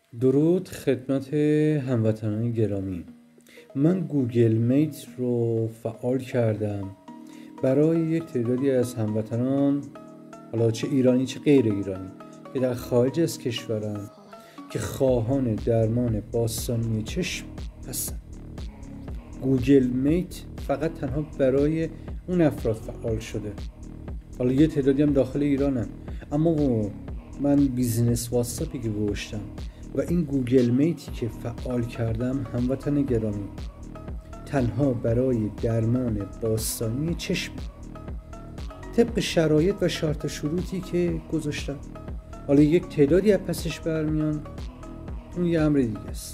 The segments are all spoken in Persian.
درود خدمت هموطنان گرامی. من گوگل میت رو فعال کردم برای یک تعدادی از هموطنان، حالا چه ایرانی چه غیر ایرانی، که در خارج از کشورن که خواهان درمان باستانی چشم هستن. گوگل میت فقط تنها برای اون افراد فعال شده. حالا یه تعدادی هم داخل ایرانن، اما من بیزینس واتساپی که گذاشتم و این گوگل میتی که فعال کردم، هموطن گرامی، تنها برای درمان باستانی چشم طبق شرایط و شرط شروطی که گذاشتم. حالا یک تعدادی از پسش برمیان، اون یه امر دیگه است.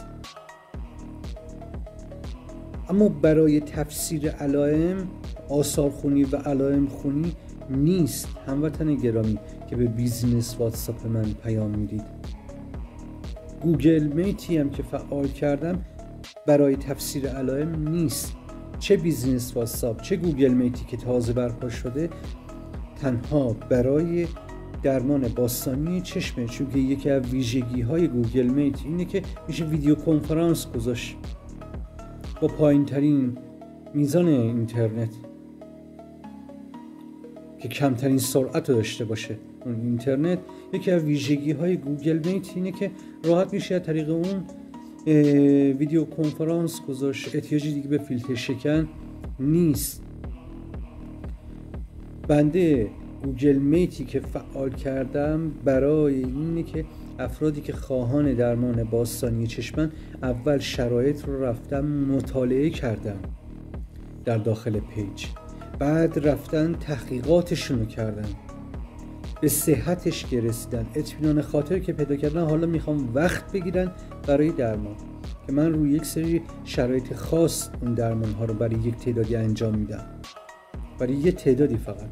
اما برای تفسیر علائم، آثار خونی و علائم خونی نیست هموطن گرامی که به بیزینس واتساپ من پیام میدید. گوگل میتی هم که فعال کردم برای تفسیر علائم نیست. چه بیزینس واتساپ چه گوگل میتی که تازه برپا شده، تنها برای درمان باستانی چشمه. چون که یکی از ویژگی های گوگل میت اینه که میشه ویدیو کنفرانس گذاشت با پایین ترین میزان اینترنت که کمترین سرعت رو داشته باشه. اون اینترنت یکی از ویژگی های گوگل میت اینه که راحت میشه از طریق اون ویدیو کنفرانس گذاشت. احتیاجی دیگه به فیلتر شکن نیست. بنده گوگل میتی که فعال کردم برای اینه که افرادی که خواهان درمان باستانی چشمن، اول شرایط رو رفتم مطالعه کردم در داخل پیج، بعد رفتن تحقیقاتشون رو کردن، به صحتش که رسیدن، اطمینان خاطر که پیدا کردن، حالا میخوام وقت بگیرن برای درمان که من روی یک سری شرایط خاص اون درمان ها رو برای یک تعدادی انجام میدم، برای یه تعدادی فقط.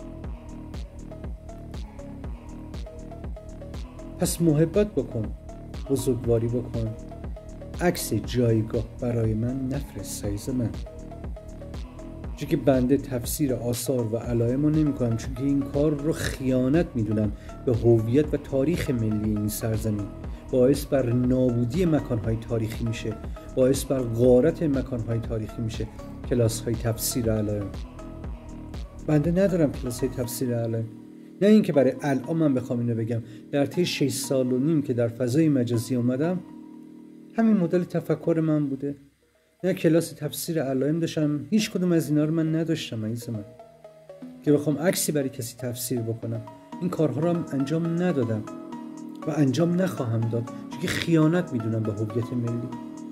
پس محبت بکن، بزرگواری بکن، عکس جایگاه برای من نفرست سایز من، چون که بنده تفسیر آثار و علائم رو نمی کنم، چون که این کار رو خیانت میدونم به هویت و تاریخ ملی این سرزمین. باعث بر نابودی مکانهای تاریخی میشه، باعث بر غارت مکانهای تاریخی میشه. کلاس های تفسیر علائم، بنده ندارم کلاس های تفسیر علائم. نه اینکه برای الان من بخوام اینو بگم، در طی 6 سال و نیم که در فضای مجازی اومدم، همین مدل تفکر من بوده. نه کلاس تفسیر علائم داشتم، هیچ کدوم از اینا رو من نداشتم عزیز من که بخوام عکسی برای کسی تفسیر بکنم. این کارها رو هم انجام ندادم و انجام نخواهم داد، چون که خیانت میدونم به هویت ملی.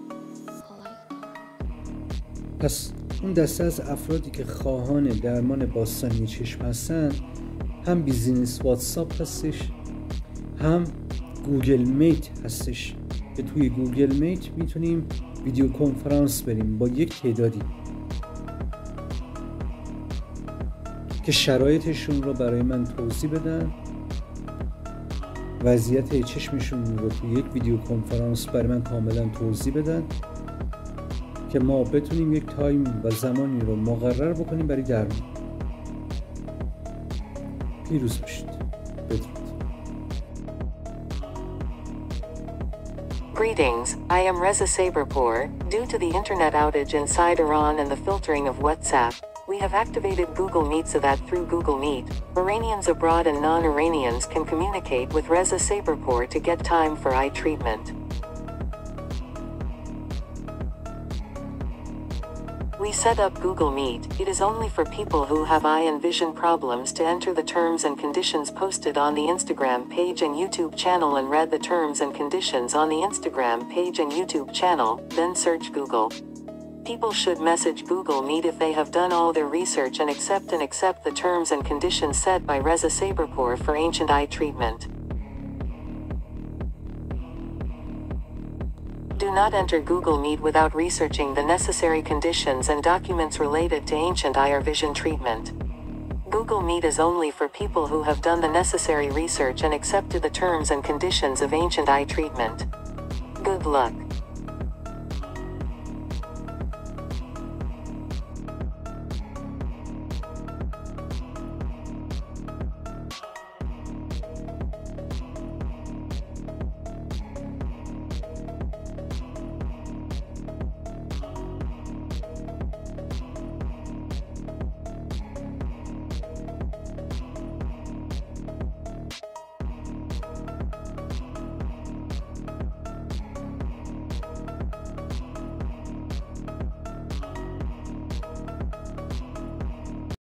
پس اون دسته از افرادی که خواهان درمان باستانی چشم هستن، هم بیزینس واتساپ هستش، هم گوگل میت هستش که توی گوگل میت میتونیم ویدیو کنفرانس بریم با یک تعدادی که شرایطشون رو برای من توضیح بدن، وضعیت چشمشون رو توی یک ویدیو کنفرانس برای من کاملا توضیح بدن که ما بتونیم یک تایم و زمانی رو مقرر بکنیم برای درمان. پیروز باشید. بدرود. Greetings, I am Reza Saberpour. Due to the internet outage inside Iran and the filtering of WhatsApp, we have activated Google Meet so that through Google Meet, Iranians abroad and non-Iranians can communicate with Reza Saberpour to get time for eye treatment. We set up Google Meet. It is only for people who have eye and vision problems to enter the terms and conditions posted on the Instagram page and YouTube channel and read the terms and conditions on the Instagram page and YouTube channel, then search Google. People should message Google Meet if they have done all their research and accept the terms and conditions set by Reza Saberpour for ancient eye treatment. Do not enter Google Meet without researching the necessary conditions and documents related to ancient eye or vision treatment. Google Meet is only for people who have done the necessary research and accepted the terms and conditions of ancient eye treatment. Good luck.